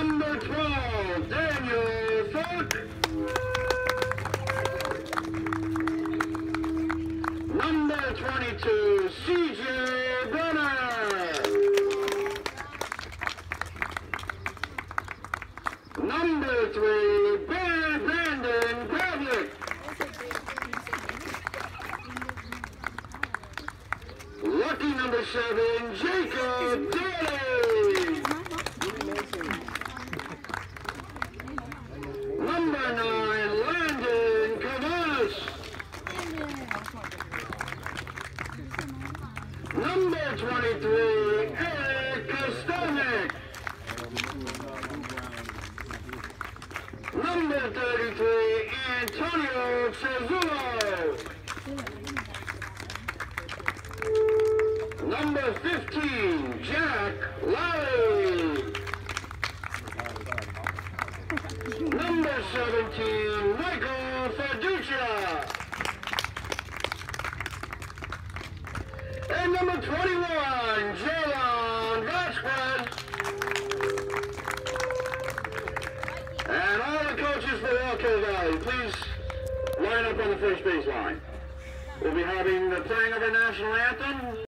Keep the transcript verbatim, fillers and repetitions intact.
Number twelve, Daniel Falk. Number twenty-two, C J Brenner. Number three, Bear Brandon Pavlik. Lucky number seven, Jacob Daly. Number nine, Landon Cavas. Number twenty-three, Eric Kostanek. Number thirty-three, Antonio Cezulo. Number fifteen, Jack Lowry. Number seventeen, Michael Fiducia. And number twenty-one, Jalen Vasquez. And all the coaches for Wallkill Valley, please line up on the first base line. We'll be having the playing of our national anthem.